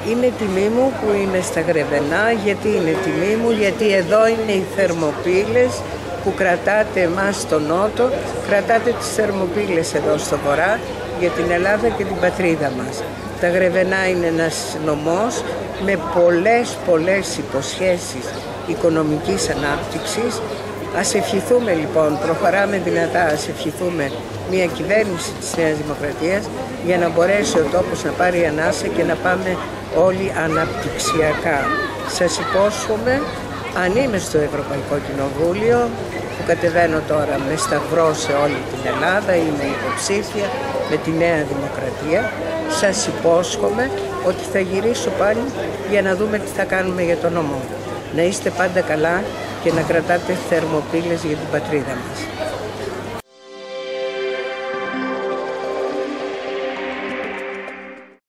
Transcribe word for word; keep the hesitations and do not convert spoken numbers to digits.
Είναι τιμή μου που είμαι στα Γρεβενά. Γιατί είναι τιμή μου? Γιατί εδώ είναι οι θερμοπύλες που κρατάτε εμάς στο νότο, κρατάτε τις θερμοπύλες εδώ στο βορρά για την Ελλάδα και την πατρίδα μας. Τα Γρεβενά είναι ένας νομός με πολλές πολλές υποσχέσεις οικονομικής ανάπτυξης. Ας ευχηθούμε λοιπόν, προχωράμε δυνατά, ας ευχηθούμε μια κυβέρνηση της Νέας Δημοκρατίας για να μπορέσει ο τόπος να πάρει ανάσα και να πάμε όλοι αναπτυξιακά. Σας υπόσχομαι, αν είμαι στο Ευρωπαϊκό Κοινοβούλιο, που κατεβαίνω τώρα με σταυρό σε όλη την Ελλάδα, είμαι υποψήφια με τη Νέα Δημοκρατία, σας υπόσχομαι ότι θα γυρίσω πάλι για να δούμε τι θα κάνουμε για τον νομό. Να είστε πάντα καλά και να κρατάτε θερμοπύλες για την πατρίδα μας.